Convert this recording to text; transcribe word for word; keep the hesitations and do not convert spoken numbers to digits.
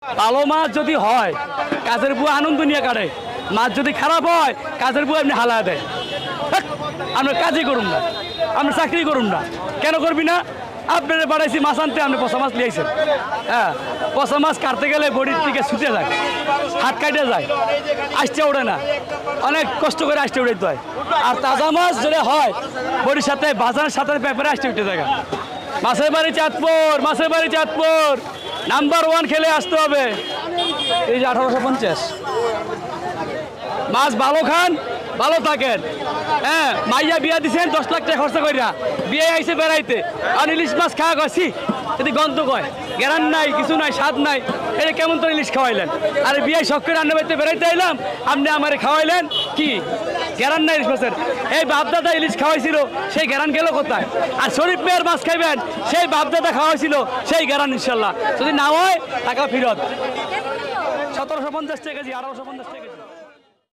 ভালো মাছ যদি হয় কাজের বুয়া আনন্দ নিয়ে কাটে, মাছ যদি খারাপ হয় কাজের বুয়া এমনি হালা দেয়। আমরা কাজই করুন না, আমরা চাকরি করুন না, কেন করবি না? আপনারা বাড়াইছি মাছ আনতে, আপনি পচা মাছ লিয়েছেন। হ্যাঁ, পচা মাছ কাটতে গেলে বডির থেকে ছুটে যায়, হাত কাটে যায়, আসতে ওঠে না, অনেক কষ্ট করে আসতে উঠে হয়। আর তাজা মাছ যদি হয় বডির সাথে বাজারের সাথে পেপারে আসতে উঠে যায়। মাছের বাড়ি চাঁদপুর, মাছের বাড়ি চাঁদপুর নাম্বার ওয়ান খেলে আসতে হবে। এই যে আঠারোশো পঞ্চাশ মাছ ভালো খান, ভালো থাকেন। হ্যাঁ, মাইয়া বিয়া দিচ্ছেন দশ লাখ টাকা খরচা করিয়া, বিয়ে আইসে বেড়াইতে, আর ইলিশ মাছ খাওয়া গেছি যদি গন্ধ কয়, গ্যারান নাই, কিছু নাই, স্বাদ নাই, এটা কেমন তো ইলিশ খাওয়াইলেন? আর বিয়ে শখ করে রান্না বাড়িতে বেড়াইতে আইলাম, আপনি আমারে খাওয়াইলেন কি? গ্যারান নাই ইলিশ মাছের। এই বাপদাদা ইলিশ খাওয়াইছিল, সেই গ্যারান গেল কোথায়? আর শরীফ মেয়ের মাছ খাইবেন, সেই বাপদাদা খাওয়াইছিল, সেই গ্যারান ইনশাল্লাহ। যদি না হয় টাকা ফেরত। সতেরোশো পঞ্চাশ টাকা কেজি, আঠারোশো পঞ্চাশ টাকা কেজি।